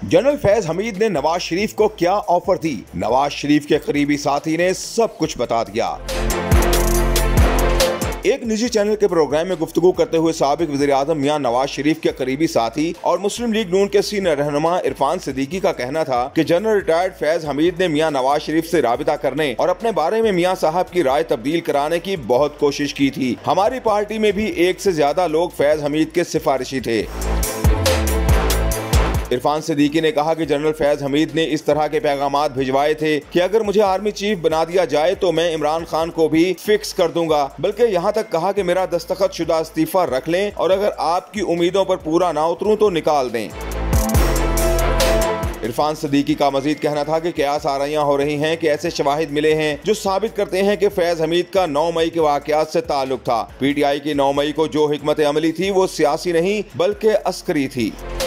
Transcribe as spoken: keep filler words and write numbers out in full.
General Faiz Hamid ने नवाज शरीफ को क्या ऑफर दी? नवाज शरीफ के करीबी साथी ने सब कुछ बता दिया। एक निजी चैनल के प्रोग्राम में गुफ्तगू करते हुए साबिक वज़ीर-ए-आज़म मियां नवाज शरीफ के करीबी साथी और मुस्लिम लीग नून के सीनियर रहनुमा इरफान सिद्दीकी का कहना था कि जनरल रिटायर्ड फैज हमीद ने मियां नवाज शरीफ से राबिता करने और अपने बारे में मियां साहब की राय तब्दील कराने की बहुत कोशिश की थी। हमारी पार्टी में भी एक से ज्यादा लोग फैज हमीद के सिफारिशी थे। इरफान सिद्दीकी ने कहा कि जनरल फैज हमीद ने इस तरह के पैगामात भिजवाए थे कि अगर मुझे आर्मी चीफ बना दिया जाए तो मैं इमरान खान को भी फिक्स कर दूंगा, बल्कि यहाँ तक कहा कि मेरा दस्तखत शुदा इस्तीफा रख लें और अगर आपकी उम्मीदों पर पूरा ना उतरूं तो निकाल दें। इरफान सिद्दीकी का मजीद कहना था कि कयास आराइयां हो रही हैं कि ऐसे शवाहिद मिले हैं जो साबित करते हैं कि फैज हमीद का नौ मई के वाकयात से ताल्लुक था। पीटीआई की नौ मई को जो हिकमत अमली थी वो सियासी नहीं बल्कि अस्करी थी।